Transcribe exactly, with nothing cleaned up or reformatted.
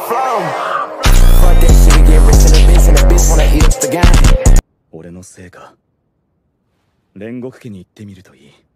flow. Fuck that shit, get rich in the bitch, and the bitch wanna eat up the game. 俺のせいか。煉獄家に行ってみるといい。